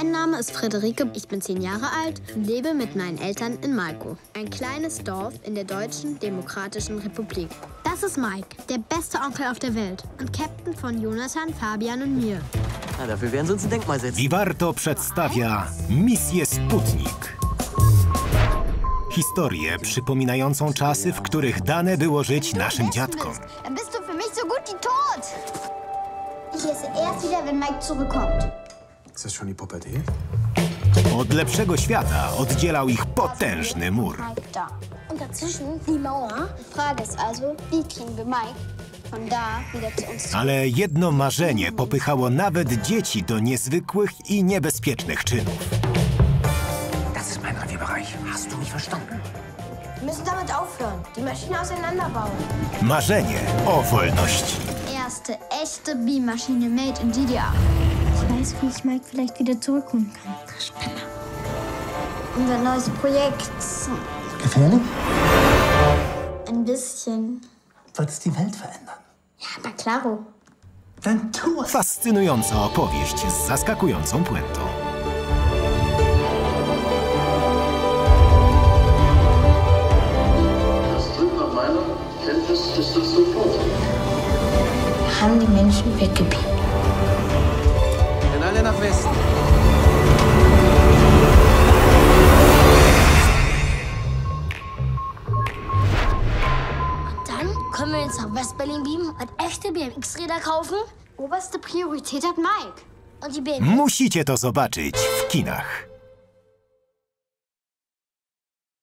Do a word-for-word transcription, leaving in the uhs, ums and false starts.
Mein Name ist Friederike, ich bin zehn Jahre alt und lebe mit meinen Eltern in Malchow, ein kleines Dorf in der Deutschen Demokratischen Republik. Das ist Mike, der beste Onkel auf der Welt und Captain von Jonathan, Fabian und mir. Na, dafür werden sie uns ein Denkmal setzen. Wiwarto przedstawia Misję Sputnik. Historię przypominającą czasy, w których dane było żyć naszym dziadkom. Dann bist du für mich so gut wie tot. Ich esse erst wieder, wenn Mike zurückkommt. Ist das schon die Pubertät? Od lepszego świata oddzielał ich potężny mur. Da. Und dazwischen die Mauer. Die Frage ist also, wie kriegen wir Mike von da wieder zu uns? Ale jedno marzenie popychało nawet dzieci do niezwykłych i niebezpiecznych czynów. Das ist mein Revierbereich. Hast du mich verstanden? Wir müssen damit aufhören, die Maschine auseinanderbauen. Marzenie o wolności. Erste echte Beammaschine made in D D R. Ich weiß, wie ich Mike vielleicht wieder zurückholen kann. Spinner. Unser neues Projekt. Gefährlich? Ein bisschen. Wird es die Welt verändern? Ja, aber claro. Dann tu es! Fascynująca opowieść z zaskakującą puentą. Nach meiner Kenntnis ist das sofort. Wir haben die Menschen weggebeamt. Dann alle nach Westen. Dann können wir jetzt nach West-Berlin beamen und echte B M X-Räder kaufen. Oberste Priorität hat Mike. Und die B M X. Musicie to zobaczyć w kinach.